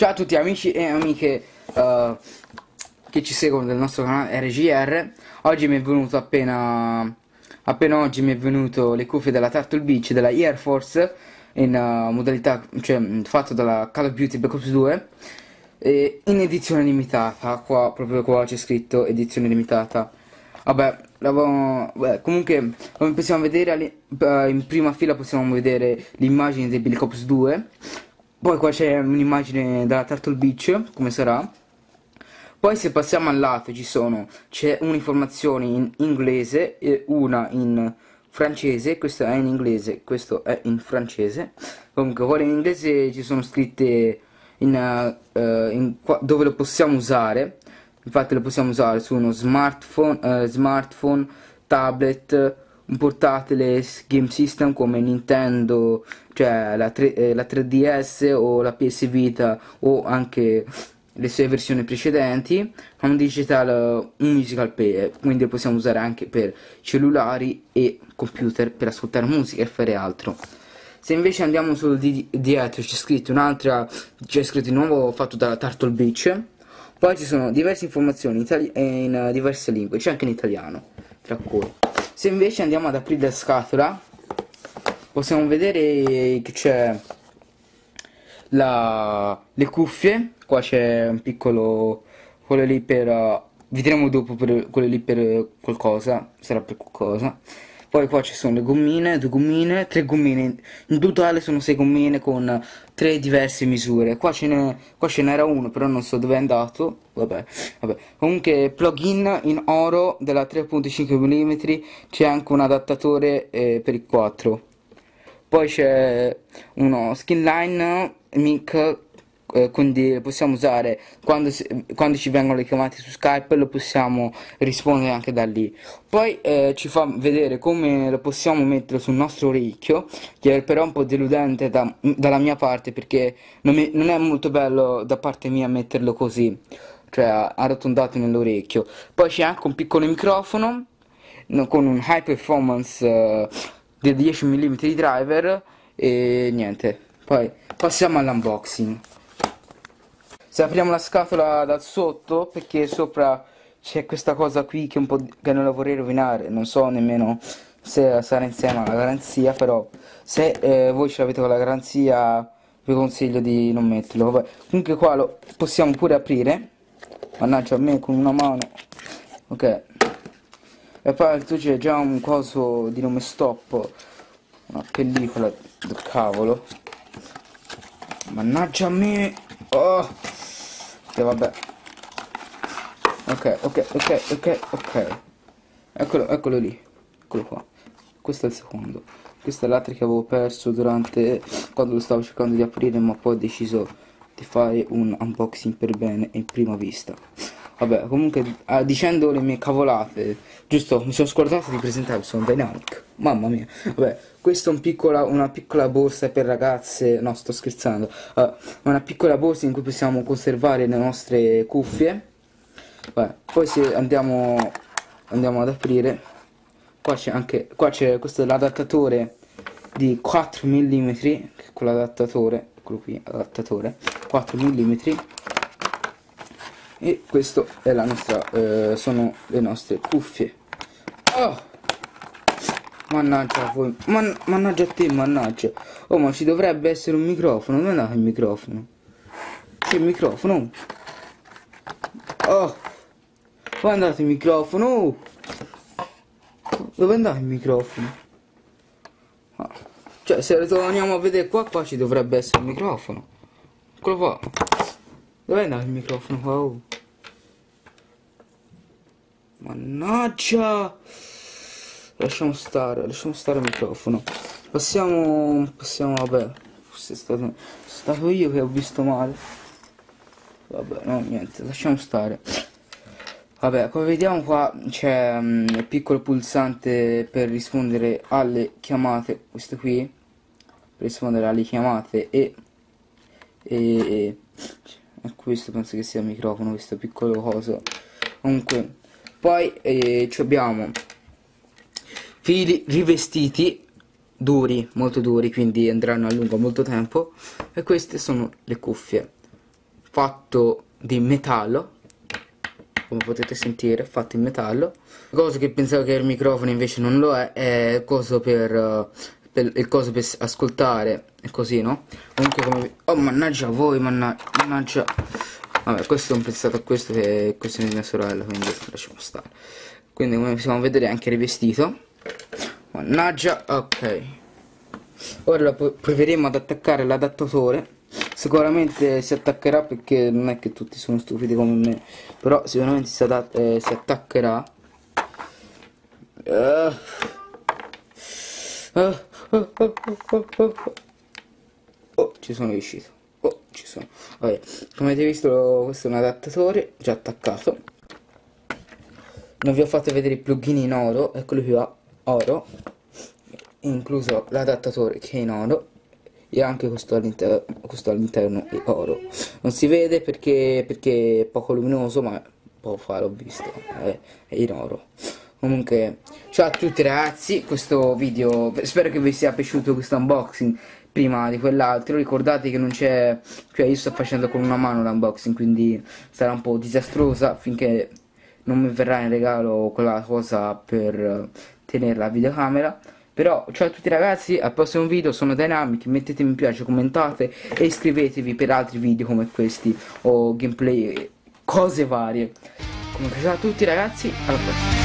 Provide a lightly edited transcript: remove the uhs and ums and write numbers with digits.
Ciao a tutti amici e amiche che ci seguono del nostro canale RGR. Oggi mi è venuto appena oggi mi è venuto le cuffie della Turtle Beach della Air Force in modalità, cioè fatto dalla Call of Duty Black Ops 2 in edizione limitata. Proprio qua c'è scritto edizione limitata. Comunque come possiamo vedere in prima fila possiamo vedere l'immagine di Black Ops 2. Poi qua c'è un'immagine della Turtle Beach, come sarà. Poi se passiamo al lato c'è un'informazione in inglese e una in francese. Questa è in inglese, questo è in francese. Comunque qua in inglese ci sono scritte dove lo possiamo usare. Infatti lo possiamo usare su uno smartphone, tablet, un portatile game system come Nintendo, cioè la 3DS o la PS Vita o anche le sue versioni precedenti, un musical player, quindi lo possiamo usare anche per cellulari e computer per ascoltare musica e fare altro. Se invece andiamo sul dietro c'è scritto il nuovo fatto dalla Turtle Beach. Poi ci sono diverse informazioni in diverse lingue, c'è anche in italiano, tra cui. Se invece andiamo ad aprire la scatola, possiamo vedere che c'è le cuffie. Qua c'è un piccolo, quello lì per, vedremo dopo per quello lì per qualcosa, sarà per qualcosa. Poi qua ci sono le gommine, 2 gommine, 3 gommine, in totale sono 6 gommine con 3 diverse misure. Qua ce n'era uno, però non so dove è andato. Vabbè. Comunque plugin in oro della 3.5 mm, c'è anche un adattatore per il 4. Poi c'è uno skinline mic, quindi lo possiamo usare quando ci vengono le chiamate su Skype, lo possiamo rispondere anche da lì. Poi ci fa vedere come lo possiamo mettere sul nostro orecchio, che è però un po' deludente dalla mia parte, perché non è molto bello da parte mia metterlo così, cioè arrotondato nell'orecchio. Poi c'è anche un piccolo microfono con un high performance del 10 mm di driver e niente. Poi passiamo all'unboxing. Se apriamo la scatola dal sotto, perché sopra c'è questa cosa qui che che non la vorrei rovinare, non so nemmeno se sarà insieme alla garanzia, però se voi ce l'avete con la garanzia vi consiglio di non metterlo. Vabbè. Comunque qua lo possiamo pure aprire, mannaggia a me con una mano, ok. E poi tu c'è già un coso di nome stop, una pellicola del cavolo, mannaggia a me. Oh, e vabbè. Ok. Eccolo lì, eccolo qua. Questo è il secondo. Questo è l'altro che avevo perso quando lo stavo cercando di aprire, ma poi ho deciso di fare un unboxing per bene in prima vista. Vabbè, comunque dicendo le mie cavolate, giusto, mi sono scordato di presentarvi, sono Dynamic. Mamma mia. Vabbè, questa è una piccola borsa per ragazze, no, sto scherzando. Una piccola borsa in cui possiamo conservare le nostre cuffie. Vabbè, poi se andiamo ad aprire, questo è l'adattatore di 4 mm, con l'adattatore, eccolo qui, adattatore 4 mm. E questo è la nostra, sono le nostre cuffie. Oh! Mannaggia a voi, mannaggia a te, mannaggia. Oh, ma ci dovrebbe essere un microfono, dove è andato il microfono? C'è il microfono? Oh! Dove è andato il microfono? Dove è andato il microfono? Ah. Cioè, se ritorniamo a vedere qua ci dovrebbe essere il microfono. Eccolo qua. Dove è andato il microfono? Oh. Mannaggia! Lasciamo stare il microfono. Passiamo, vabbè. Forse è stato io che ho visto male. Vabbè, no, niente, lasciamo stare. Vabbè, come vediamo qua c'è il piccolo pulsante per rispondere alle chiamate, questo qui, per rispondere alle chiamate e questo penso che sia il microfono, questo piccolo coso. Comunque, poi abbiamo fili rivestiti, molto duri, quindi andranno a lungo molto tempo, e queste sono le cuffie. fatto di metallo, come potete sentire, fatto in metallo. Cosa che pensavo che il microfono invece non lo è coso il coso per ascoltare e così, no? Comunque come... Oh, mannaggia voi, mannaggia. Vabbè, questo è un pensato a questo, che questo è di mia sorella, quindi lasciamo stare. Quindi come possiamo vedere è anche rivestito. Mannaggia, ok. Ora proveremo ad attaccare l'adattatore. Sicuramente si attaccherà, perché non è che tutti sono stupidi come me, però sicuramente si attaccherà. Oh, ci sono riuscito. Oh, ci sono. Vabbè, come avete visto, questo è un adattatore già attaccato. Non vi ho fatto vedere i plugin in oro, eccolo qui, oro, incluso l'adattatore che è in oro, e anche questo all'interno è oro. Non si vede perché è poco luminoso, ma poco fa l'ho visto, è in oro. Comunque, ciao a tutti ragazzi, questo video, spero che vi sia piaciuto questo unboxing prima di quell'altro. Ricordate che non c'è, cioè io sto facendo con una mano l'unboxing, quindi sarà un po' disastrosa finché non mi verrà in regalo quella cosa per tenere la videocamera. Però ciao a tutti ragazzi, al prossimo video. Sono Dynamic, mettete mi piace, commentate e iscrivetevi per altri video come questi o gameplay, cose varie. Comunque ciao a tutti ragazzi, alla prossima.